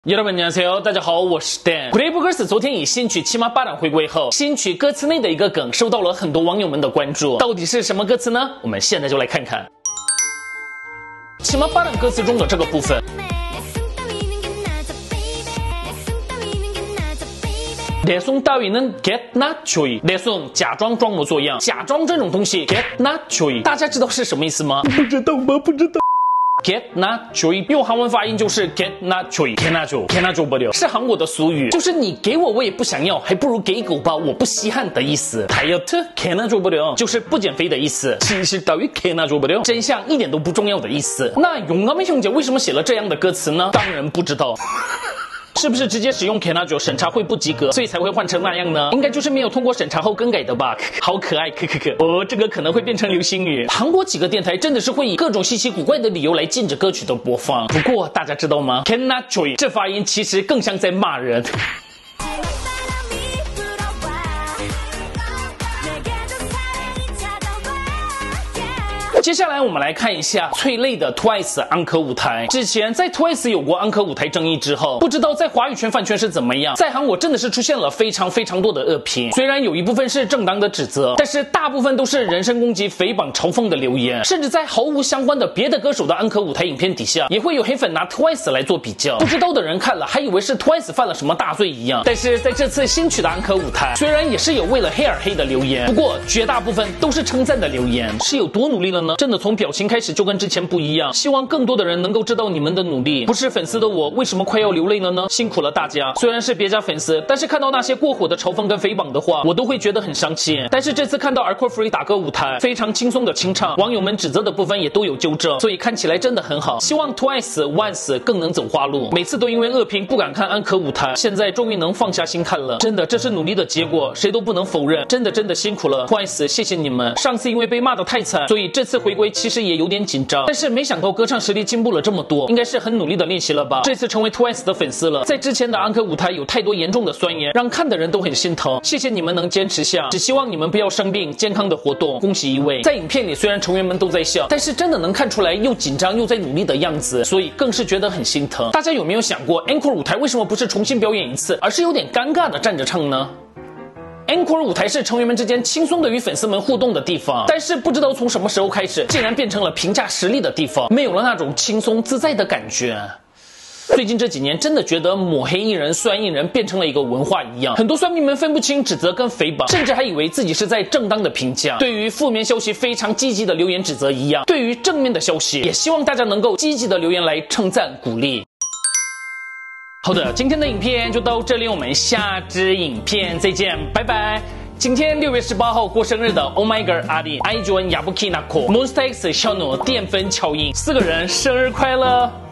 여러분 안녕하세요，大家好，我是 Dan。Grape Girls 昨天以新曲《骑马巴掌》回归后，新曲歌词内的一个梗受到了很多网友们的关注，到底是什么歌词呢？我们现在就来看看。骑马巴掌歌词中的这个部分。내 손 따위는 get not joy， 내 손假装装模作样，假装这种东西 get not joy， 大家知道是什么意思吗？不知道吗？不知道。Get not joy 用韩文发音就是 get not joy，get not joy，get not joy不了，是韩国的俗语，就是你给我我也不想要，还不如给狗吧，我不稀罕的意思。Diet get not joy不了，就是不减肥的意思。其实따위 get not joy不了，真相一点都不重要的意思。那용감한 형제为什么写了这样的歌词呢？当然不知道。是不是直接使用 get not joy 审查会不及格，所以才会换成那样呢？应该就是没有通过审查后更改的吧。好可爱，哦，这个可能会变成流行语。韩国几个电台真的是会以各种稀奇古怪的理由来禁止歌曲的播放。不过大家知道吗 ？get not joy 这发音其实更像在骂人。接下来我们来看一下催泪的 TWICE 安可舞台。之前在 TWICE 有过安可舞台争议之后，不知道在华语圈饭圈是怎么样，在韩国真的是出现了非常多的恶评。虽然有一部分是正当的指责，但是大部分都是人身攻击、诽谤、嘲讽的留言，甚至在毫无相关的别的歌手的安可舞台影片底下，也会有黑粉拿 TWICE 来做比较。不知道的人看了还以为是 TWICE 犯了什么大罪一样。但是在这次新曲的安可舞台，虽然也是有为了黑而黑的留言，不过绝大部分都是称赞的留言。是有多努力了呢？真的从表情开始就跟之前不一样，希望更多的人能够知道你们的努力。不是粉丝的我为什么快要流泪了呢？辛苦了大家。虽然是别家粉丝，但是看到那些过火的嘲讽跟诽谤的话，我都会觉得很伤心。但是这次看到 Aquafree 打歌舞台，非常轻松的清唱，网友们指责的部分也都有纠正，所以看起来真的很好。希望 TWICE、ONCE 更能走花路。每次都因为恶评不敢看安可舞台，现在终于能放下心看了。真的，这是努力的结果，谁都不能否认。真的辛苦了 TWICE， 谢谢你们。上次因为被骂得太惨，所以这次回归其实也有点紧张，但是没想到歌唱实力进步了这么多，应该是很努力的练习了吧。这次成为 TWICE 的粉丝了，在之前的安可舞台有太多严重的酸言，让看的人都很心疼。谢谢你们能坚持下，只希望你们不要生病，健康的活动。恭喜一位。在影片里虽然成员们都在笑，但是真的能看出来又紧张又在努力的样子，所以更是觉得很心疼。大家有没有想过 Encore 舞台为什么不是重新表演一次，而是有点尴尬的站着唱呢？Encore 舞台是成员们之间轻松的与粉丝们互动的地方，但是不知道从什么时候开始，竟然变成了评价实力的地方，没有了那种轻松自在的感觉。最近这几年真的觉得抹黑艺人、酸艺人变成了一个文化一样，很多酸民们分不清指责跟诽谤，甚至还以为自己是在正当的评价。对于负面消息非常积极的留言指责一样，对于正面的消息也希望大家能够积极的留言来称赞鼓励。好的，今天的影片就到这里，我们下支影片再见，拜拜。今天6月18号过生日的 Oh My Girl 阿里、iJohn、Yabuki、Nako、Monsta X、小诺、淀粉、巧音4个人生日快乐！